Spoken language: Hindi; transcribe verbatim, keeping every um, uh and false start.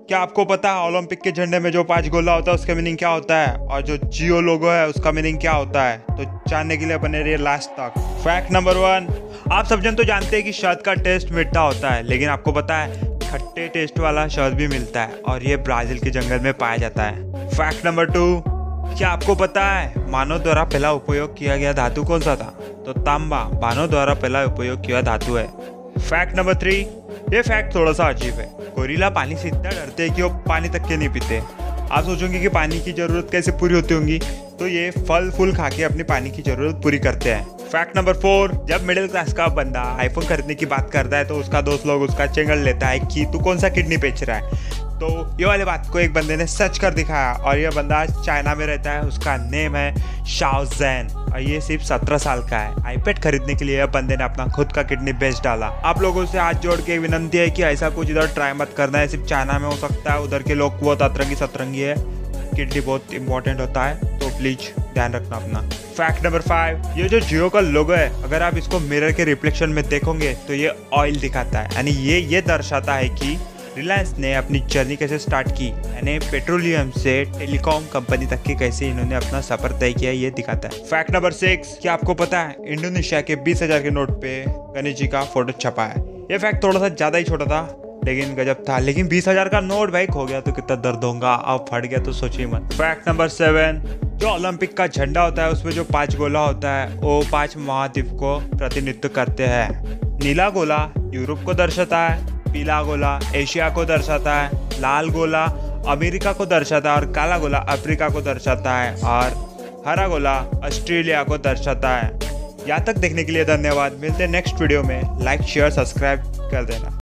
क्या आपको पता है ओलंपिक के झंडे में जो पांच गोला होता है उसका मीनिंग क्या होता है, और जो जियो लोगो है उसका मीनिंग क्या होता है? तो जानने के लिए बने रहिए लास्ट तक। फैक्ट नंबर वन, आप सब जन तो जानते हैं कि शहद का टेस्ट मीठा होता है, लेकिन आपको पता है खट्टे टेस्ट वाला शहद भी मिलता है और ये ब्राजील के जंगल में पाया जाता है। फैक्ट नंबर टू, क्या आपको पता है मानव द्वारा पहला उपयोग किया गया धातु कौन सा था? तो तांबा मानव द्वारा पहला उपयोग किया धातु है। फैक्ट नंबर थ्री, ये फैक्ट थोड़ा सा अजीब है। गोरिल्ला पानी से इतना डरते हैं कि वो पानी तक के नहीं पीते। आप सोचोगे कि पानी की जरूरत कैसे पूरी होती होंगी, तो ये फल फूल खा के अपनी पानी की जरूरत पूरी करते हैं। फैक्ट नंबर फोर, जब मिडिल क्लास का बंदा आईफोन खरीदने की बात करता है तो उसका दोस्त लोग उसका चेंगड़ लेता है कि तू कौन सा किडनी बेच रहा है। तो ये वाली बात को एक बंदे ने सच कर दिखाया और ये बंदा चाइना में रहता है, उसका नेम है शाओ जैन और ये सिर्फ सत्रह साल का है। आईपैड खरीदने के लिए यह बंदे ने अपना खुद का किडनी बेच डाला। आप लोगों से हाथ जोड़ के विनंती है कि ऐसा कुछ इधर ट्राई मत करना है, सिर्फ चाइना में हो सकता है, उधर के लोग बहुत अतरंगी सतरंगी है, किडनी बहुत इंपॉर्टेंट होता है, तो प्लीज ध्यान रखना अपना। फैक्ट नंबर फाइव, ये जो जियो का लोगो है अगर आप इसको मिरर के रिफ्लेक्शन में देखोगे तो ये ऑयल दिखाता है, यानी ये ये दर्शाता है कि रिलायंस ने अपनी जर्नी कैसे स्टार्ट की, यानी पेट्रोलियम से टेलीकॉम कंपनी तक की कैसे इन्होंने अपना सफर तय किया, ये दिखाता है। फैक्ट नंबर सिक्स, क्या आपको पता है इंडोनेशिया के बीस हजार के नोट पे गणेश जी का फोटो छपा है। ये फैक्ट थोड़ा सा ज्यादा ही छोटा था लेकिन गजब था, लेकिन बीस हजार का नोट भाई खो गया तो कितना दर्द होगा, अब फट गया तो सोचिए मत। फैक्ट नंबर सेवन, जो ओलंपिक का झंडा होता है उसमें जो पांच गोला होता है वो पांच महाद्वीप को प्रतिनिधित्व करते हैं। नीला गोला यूरोप को दर्शाता है, पीला गोला एशिया को दर्शाता है, लाल गोला अमेरिका को दर्शाता है और काला गोला अफ्रीका को दर्शाता है और हरा गोला ऑस्ट्रेलिया को दर्शाता है। यहाँ तक देखने के लिए धन्यवाद। मिलते हैं नेक्स्ट वीडियो में। लाइक शेयर सब्सक्राइब कर देना।